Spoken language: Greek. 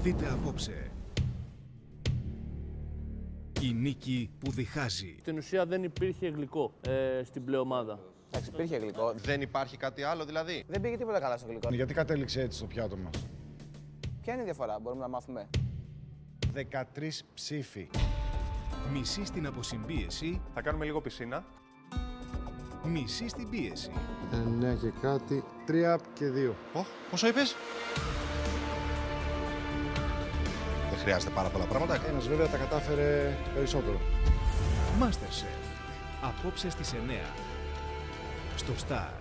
Δείτε απόψε. Η νίκη που διχάζει. Στην ουσία δεν υπήρχε γλυκό στην πλεομάδα. Εντάξει, υπήρχε γλυκό. Δεν υπάρχει κάτι άλλο δηλαδή. Δεν πήγε τίποτα καλά στο γλυκό. Γιατί κατέληξε έτσι στο πιάτο μας? Ποια είναι η διαφορά, μπορούμε να μάθουμε? 13 ψήφοι. Μισή στην αποσυμπίεση, Θα κάνουμε λίγο πισίνα. μισή στην πίεση. 9 και κάτι, 3 και 2. Πόσο είπες? Δεν χρειάζεται πάρα πολλά πράγματα. Ένας βέβαια τα κατάφερε περισσότερο. MasterChef. Απόψε στις 9. Στο Star.